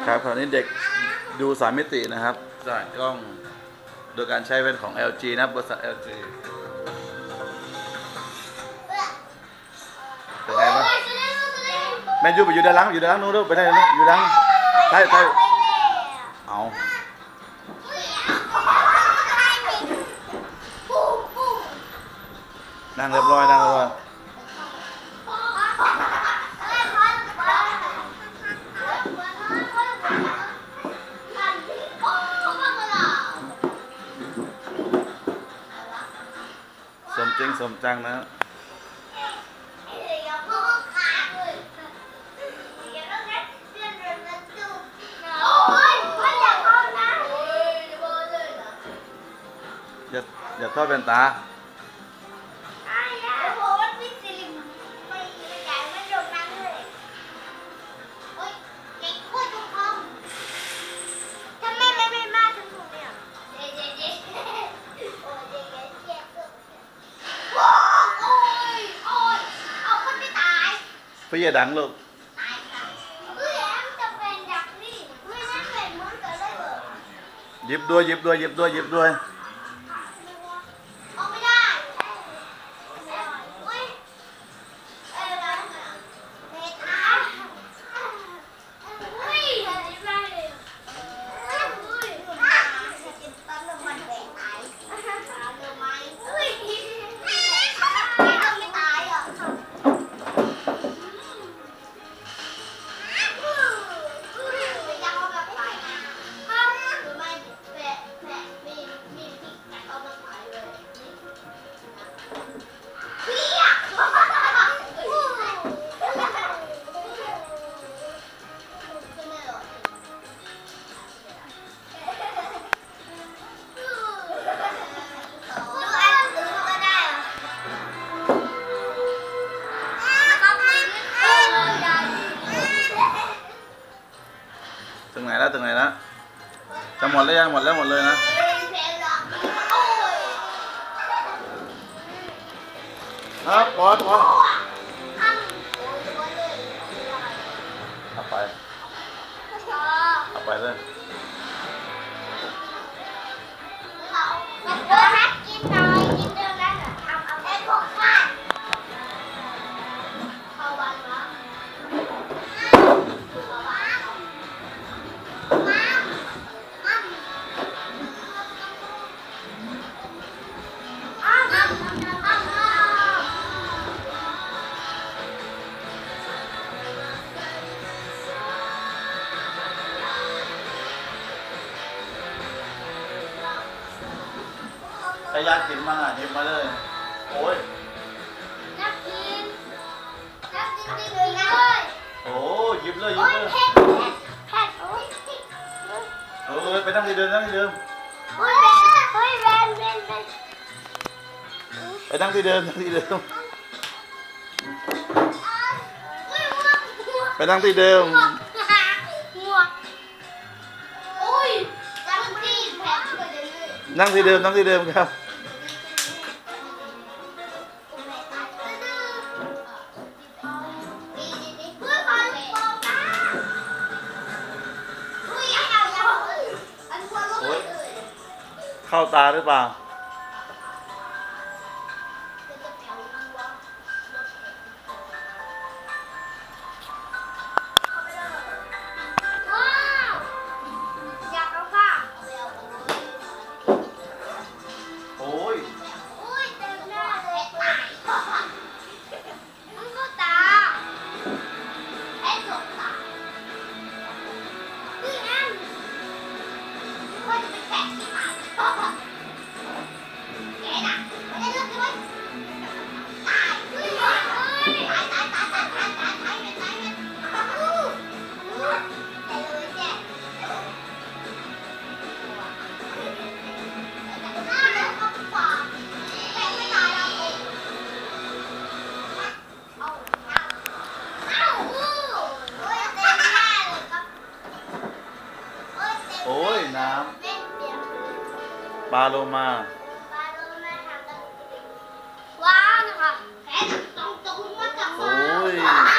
ครับคราวนี้เด็กดู3 มิตินะครับจากกล้องโดยการใช้เป็นของ LG นะบริษัท LG เป็นไงบ้างแมนยูไปอยู่ด้านหลังนู้นดูไปได้นู้นอยู่ด้านใช่เอานั่งเรียบร้อยสมจริงสมจังนะอย่าทอดเป็นตาพี่อย่าดังลูกหยิบด้วยถึงไหนแล้วจะหมดแล้วยังหมดเลยนะพอเอาไปเลยใครอยากกินมั่งหยิบมาเลยโอ้ยอยากกินเลยโอ้หยิบเลยแพทไปนั่งที่เดิมไปนั่งที่เดิมไปนั่งที่เดิมนั่งที่เดิมครับเข้าตาหรือเปล่าโอ้ยน้ำปลาโลมาว้าวนะคะแค่ต้องมากับโอ้ย